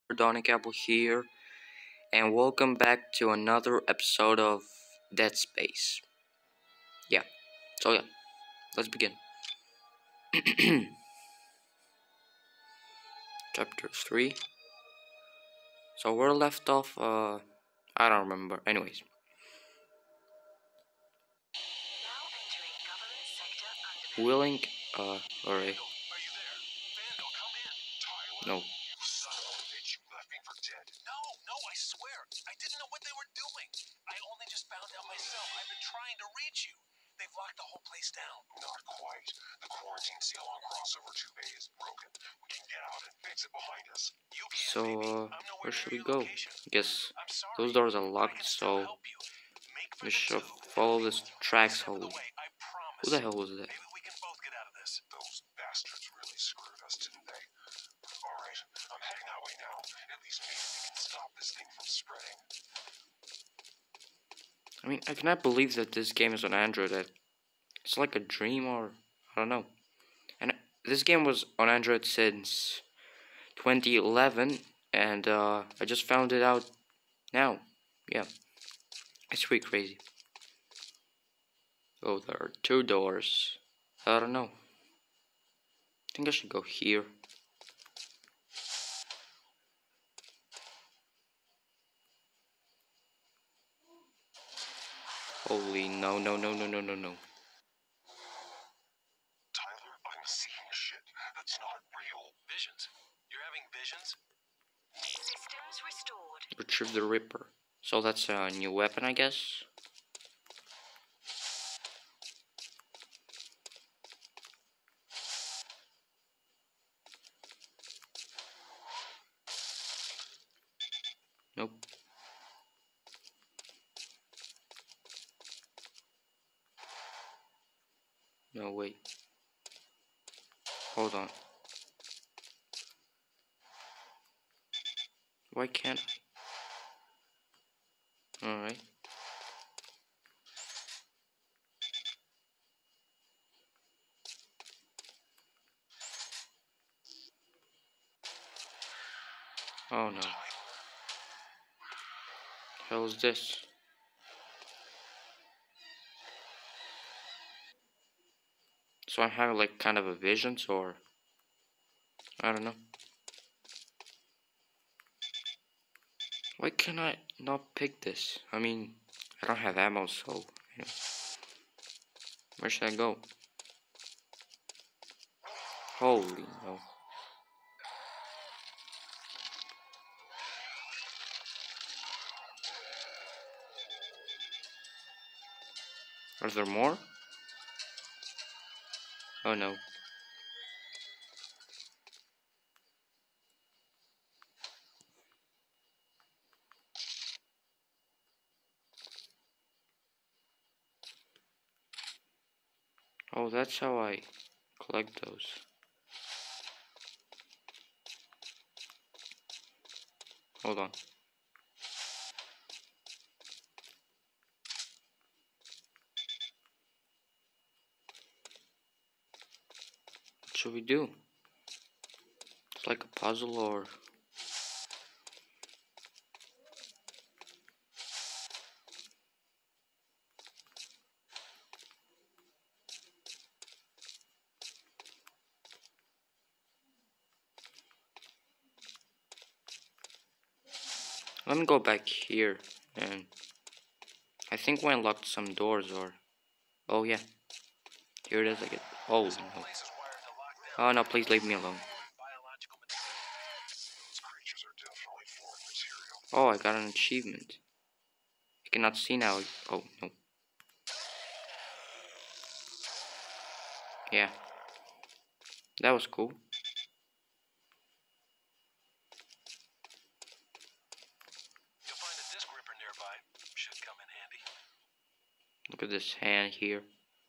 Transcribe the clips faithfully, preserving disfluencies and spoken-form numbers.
Tronic here, and welcome back to another episode of Dead Space. Yeah, so yeah, let's begin. Chapter three. So we're left off, uh, I don't remember. Anyways. Willing, uh, alright. No. No, no, I swear. I didn't know what they were doing. I only just found out myself. I've been trying to reach you. They've locked the whole place down. Not quite. The quarantine seal on crossover two A is broken. We can get out and fix it behind us. You can, So, uh, where should we go? I guess sorry, those doors are locked, so we should follow this tracks hole. Who the hell was that? Maybe we can both get out of this. Those bastards really screwed us, didn't they? Alright, I'm heading that way now. At least maybe we can stop this thing from spreading. I mean, I cannot believe that this game is on Android. That it's like a dream, or I don't know. And this game was on Android since twenty eleven, and uh, I just found it out now. Yeah, it's pretty crazy. Oh, there are two doors. I don't know. I think I should go here. Holy no, no, no, no, no, no, no. Tyler, I'm seeing shit. That's not real. Visions. You're having visions? Systems restored. Retrieve the Ripper. So that's a new weapon, I guess. Nope. No, wait. Hold on. Why can't I? Alright. Oh no. Hell is this? So I'm having like kind of a visions, or I don't know. Why can I not pick this? I mean, I don't have ammo, so you know. Where should I go? Holy no. Are there more? Oh no. Oh, that's how I collect those. Hold on. What should we do? It's like a puzzle, or let me go back here, and I think we unlocked some doors, or oh yeah, here it is. I get oh no. Oh no, please leave me alone. Those creatures are definitely foreign material. Oh, I got an achievement. I cannot see now. Oh no. Yeah, that was cool. You'll find a disc ripper nearby. Should come in handy. Look at this hand here.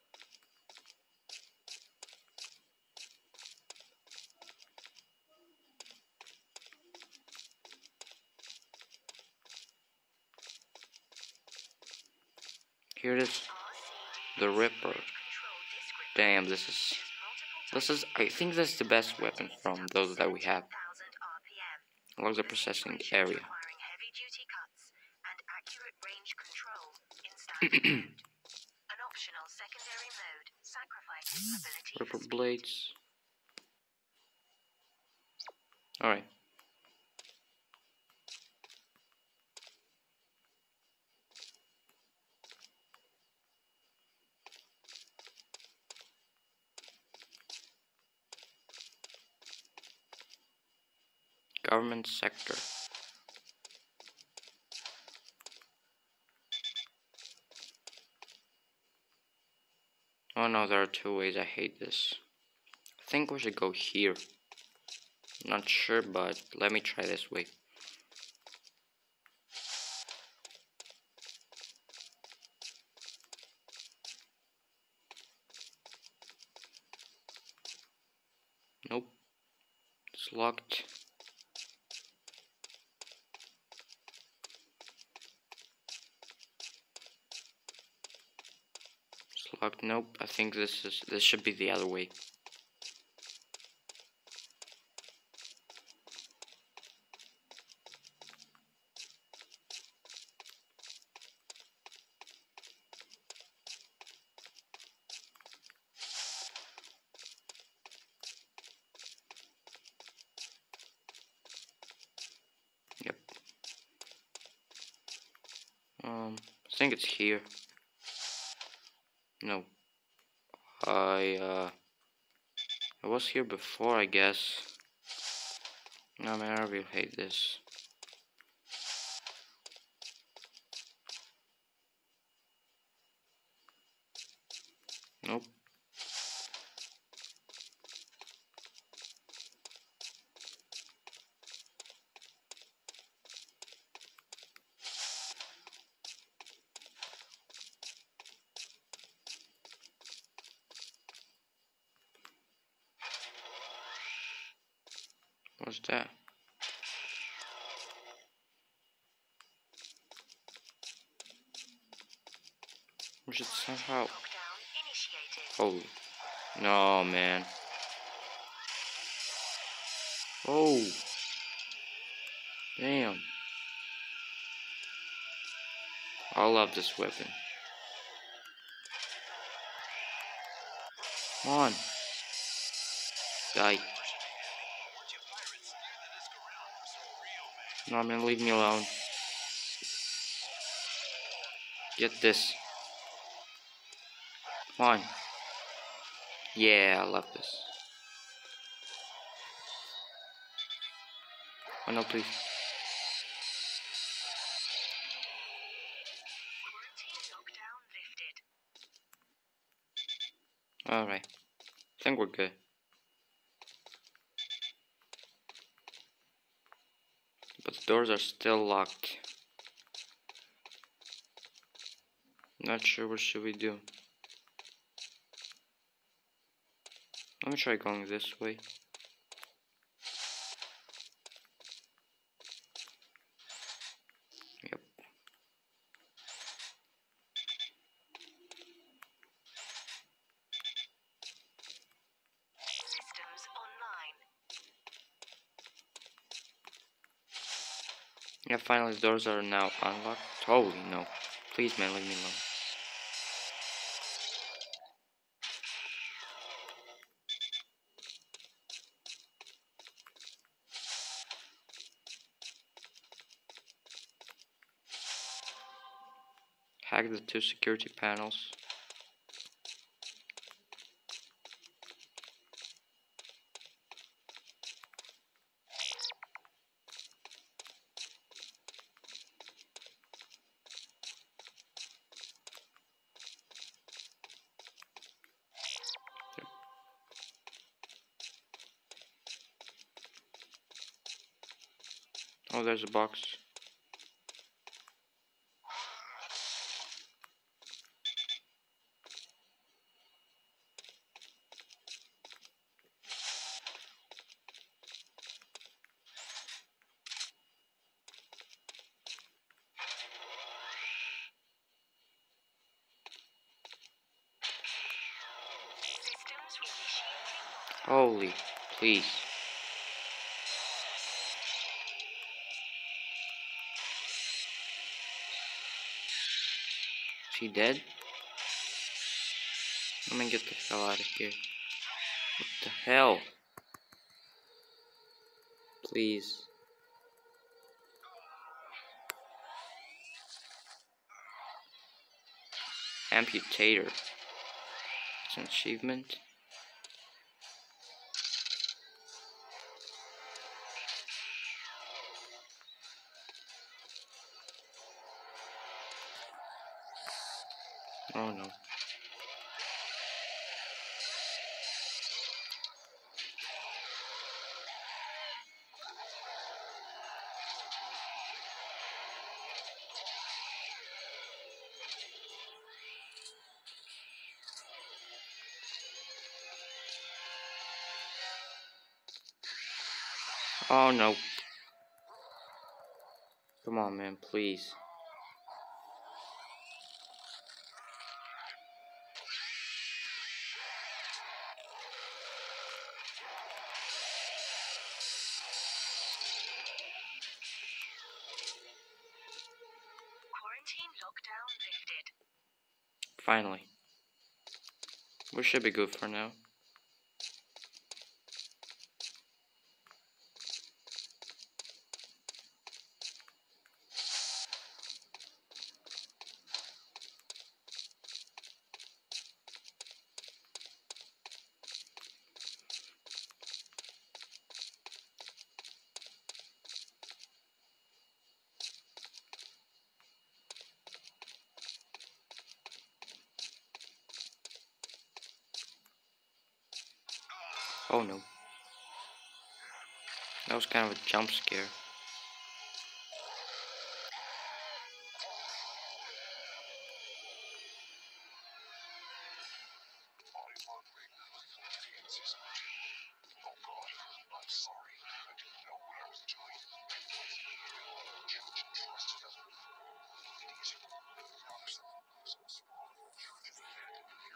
Here it is, the Ripper. Damn, this is, this is, I think this is the best weapon from those that we have. Unlock the processing area. Requiring heavy-duty cuts and accurate range control in standard mode. An optional secondary mode sacrifices mobility for Rubber speed. blades. Alright. Government sector. Oh no, there are two ways. I hate this. I think we should go here. Not sure, but let me try this way. Nope. It's locked. It's locked. Nope. I think this is this should be the other way. Yep. Um, I think it's here. No. I, uh... I was here before, I guess. No, man, I really hate this. Nope. What's that? We should somehow... Lockdown initiated. Holy. No, man. Oh. Damn. I love this weapon. Come on. Die. No, man, leave me alone. Get this. Come on. Yeah, I love this. Oh no, please. Quarantine lockdown lifted. Alright. I think we're good. But the doors are still locked. Not sure what should we do. Let me try going this way. Yep. Systems online. Yeah, finally the doors are now unlocked. Holy no. Please, man, leave me alone. Hack the two security panels. Oh, there's a box. Systems reinitiating. Holy, please. she dead? Let me get the hell out of here. What the hell? Please. Amputator. It's an achievement. Oh no. Oh no. Come on, man, please. Quarantine lockdown lifted. Finally. We should be good for now. Oh no. That was kind of a jump scare. Oh God, I'm sorry. I didn't know what I was doing. Trudgen trusted us. Idiot. So small. Trudgen abandoned here.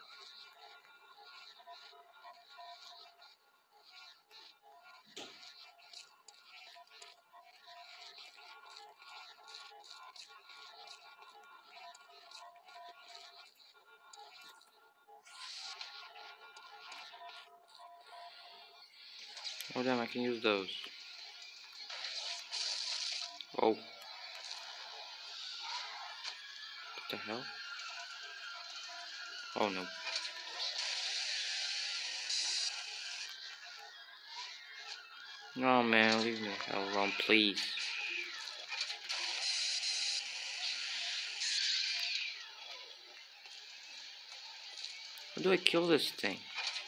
Oh damn, I can use those. Oh. What the hell? Oh no. No man, leave me the hell alone, please. How do I kill this thing?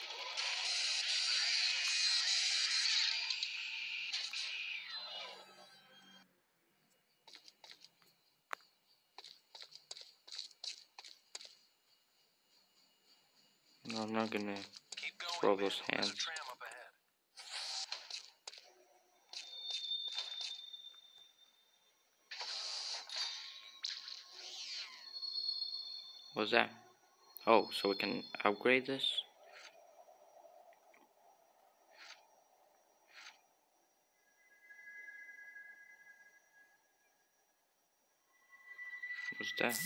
No, I'm not gonna Keep going, throw man. those There's a hands. tram up ahead. What's that? Oh, so we can upgrade this? What's that?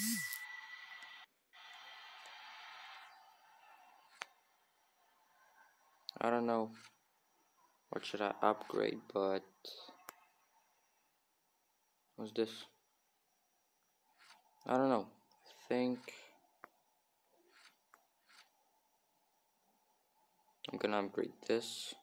I don't know. What should I upgrade, but... What's this? I don't know. I think... I'm gonna upgrade this.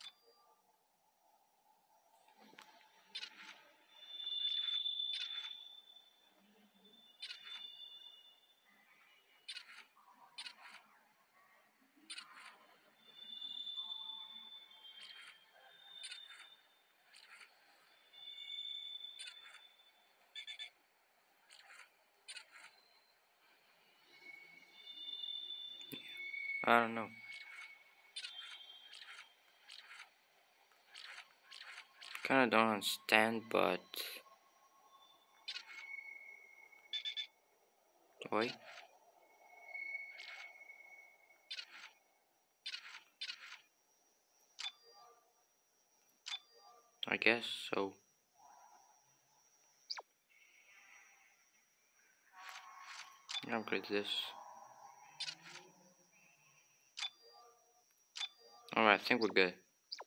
I don't know. Kinda don't understand, but... Wait. I guess so. Upgrade this. Alright, I think we're good.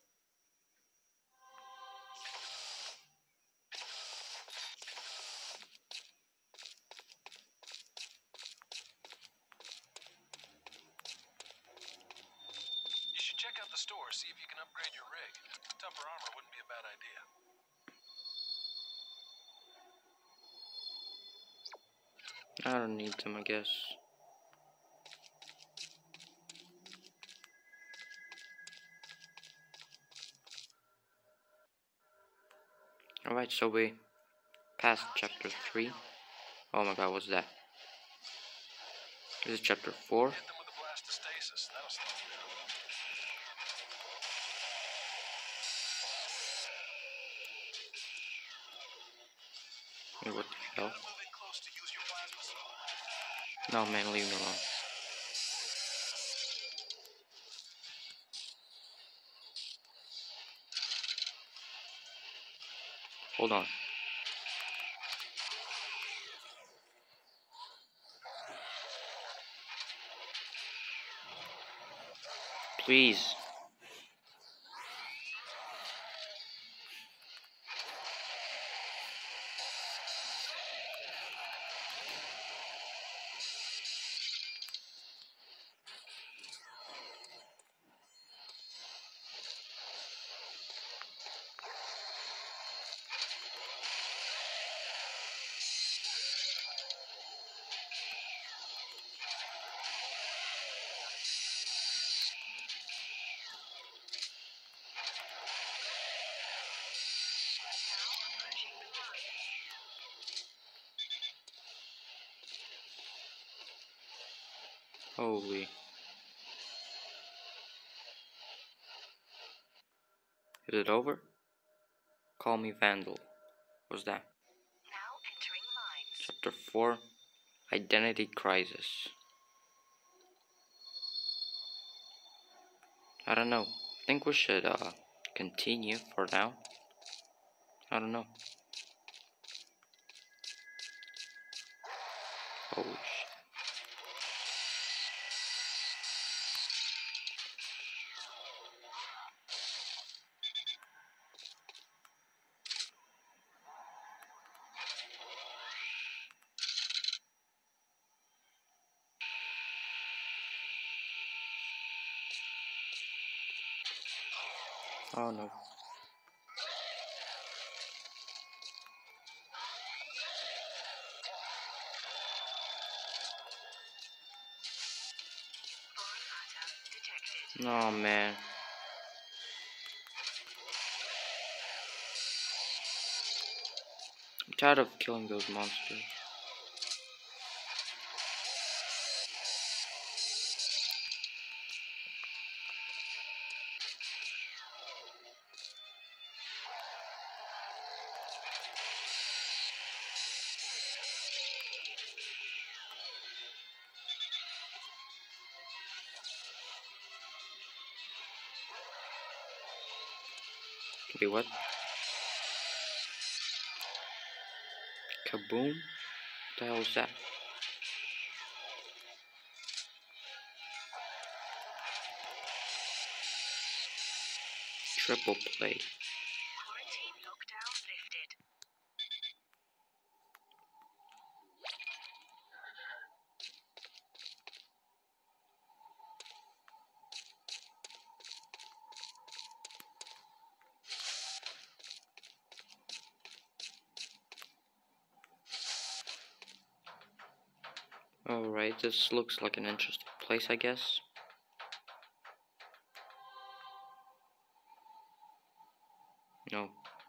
You should check out the store, see if you can upgrade your rig. Tougher armor wouldn't be a bad idea. I don't need them, I guess. Alright, so we passed chapter three. Oh my god, what's that? This is chapter four. Hit them with a blast of stasis. That'll slow them down. Wait, what the hell? Gotta move in close to use your plasma sword. No, man, leave me alone. Hold on. Please. Holy. Is it over? Call me Vandal. What's that? Now entering mines. Chapter four. Identity Crisis. I don't know. I think we should uh continue for now. I don't know. Holy shit. Oh no. Foreign matter detected. No, man. I'm tired of killing those monsters. Wait, what? Kaboom? What the hell is that? Triple play. Quarantine lockdown lifted. Alright, this looks like an interesting place, I guess. No.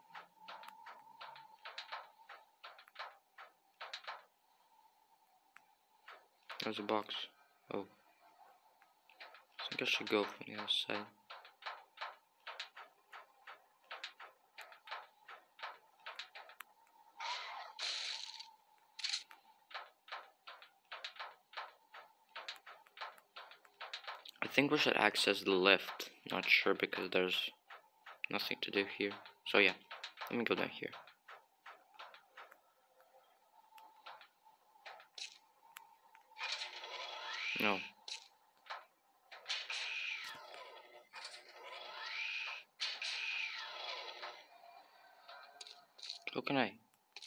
There's a box. Oh. I think I should go from the outside. I think we should access the lift. Not sure because there's nothing to do here. So yeah, let me go down here. No. How can I?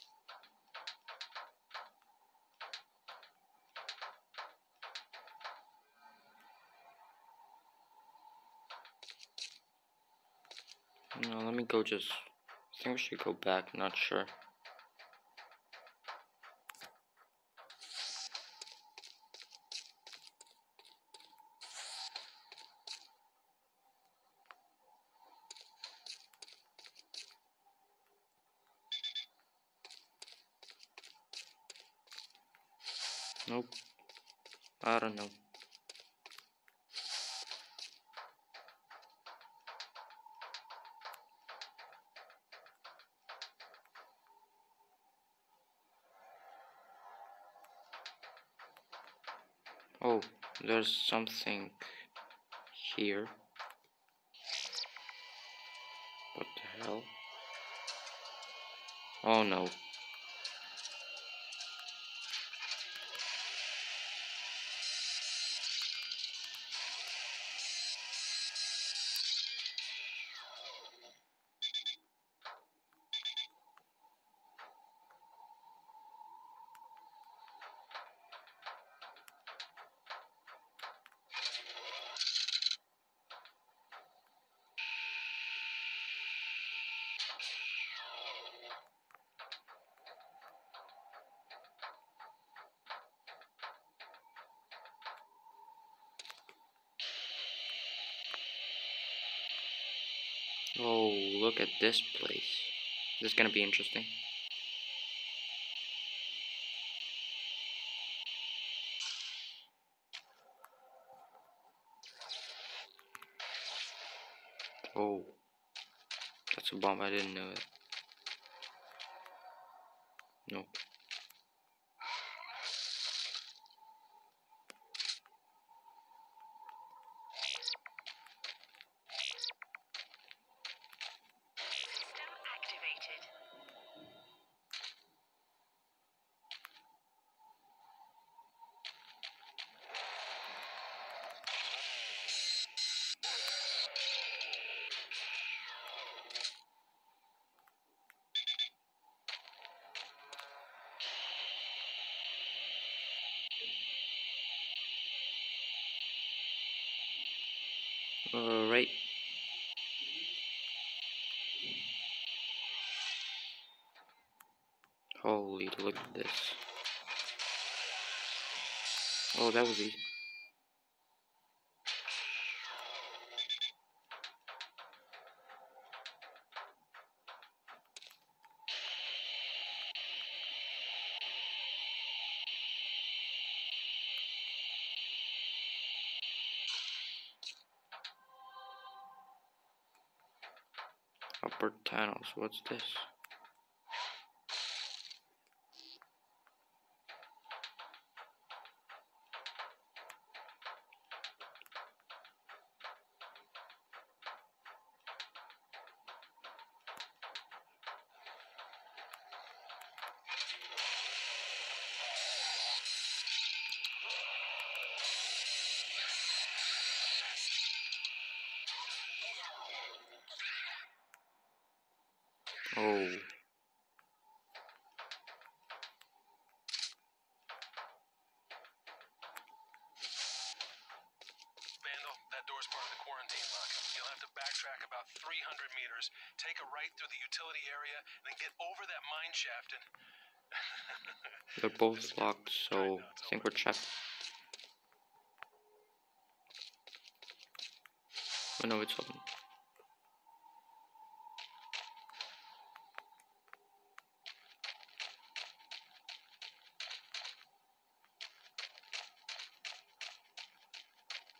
No, let me go just... I think we should go back, not sure. Nope. I don't know. Oh, there's something here. What the hell? Oh no. Oh, look at this place. This is gonna be interesting. Oh, that's a bomb. I didn't know it. Nope. System activated. Alright. Holy, look at this. Oh, that was easy. Upper tunnels, what's this? Oh. Vandal, that door's part of the quarantine lock. You'll have to backtrack about three hundred meters, take a right through the utility area, and then get over that mine shaft and... They're both locked, so I think we're trapped. Oh no, it's open.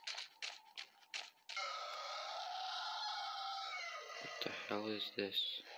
What the hell is this?